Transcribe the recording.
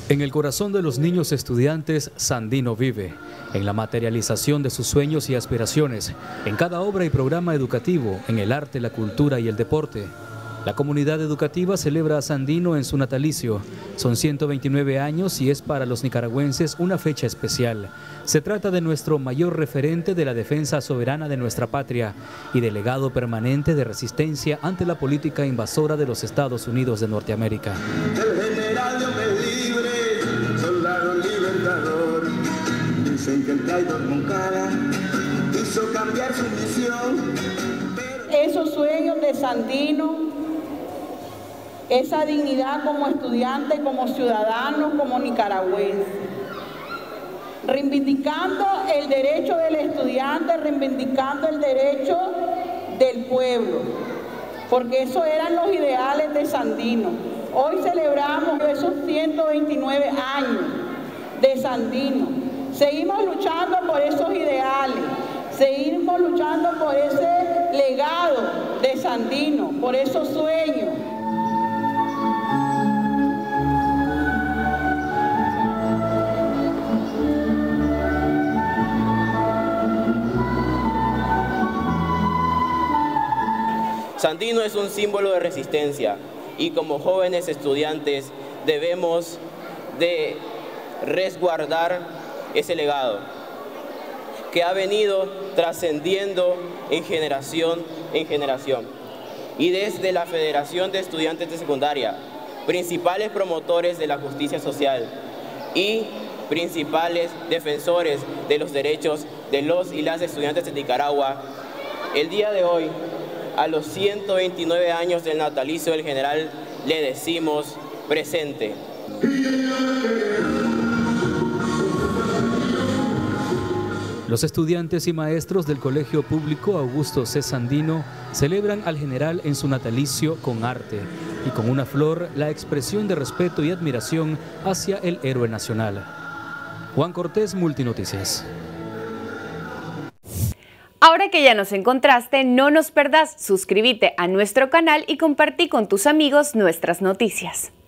En el corazón de los niños estudiantes, Sandino vive, en la materialización de sus sueños y aspiraciones, en cada obra y programa educativo, en el arte, la cultura y el deporte. La comunidad educativa celebra a Sandino en su natalicio. Son 129 años y es para los nicaragüenses una fecha especial. Se trata de nuestro mayor referente de la defensa soberana de nuestra patria y de legado permanente de resistencia ante la política invasora de los Estados Unidos de Norteamérica. El general de hombres libres, soldado libertador, dicen que el traidor Moncada quiso cambiar su misión. Esos sueños de Sandino, esa dignidad como estudiante, como ciudadano, como nicaragüense, reivindicando el derecho del estudiante, reivindicando el derecho del pueblo, porque esos eran los ideales de Sandino. Hoy celebramos esos 129 años de Sandino. Seguimos luchando por esos ideales, seguimos luchando por ese legado de Sandino, por esos sueños. Sandino es un símbolo de resistencia y como jóvenes estudiantes debemos de resguardar ese legado que ha venido trascendiendo en generación en generación. Y desde la Federación de Estudiantes de Secundaria, principales promotores de la justicia social y principales defensores de los derechos de los y las estudiantes de Nicaragua, el día de hoy, a los 129 años del natalicio del general, le decimos presente. Los estudiantes y maestros del Colegio Público Augusto C. Sandino celebran al general en su natalicio con arte y con una flor la expresión de respeto y admiración hacia el héroe nacional. Juan Cortés, Multinoticias. Ahora que ya nos encontraste, no nos perdás, suscríbete a nuestro canal y compartí con tus amigos nuestras noticias.